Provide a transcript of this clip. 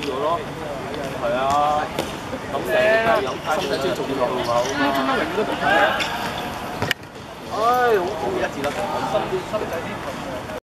咗咯。係啊，咁你飲太多先仲要落路口啊嘛。永遠都咁睇。唉，好一致啦，心仔先。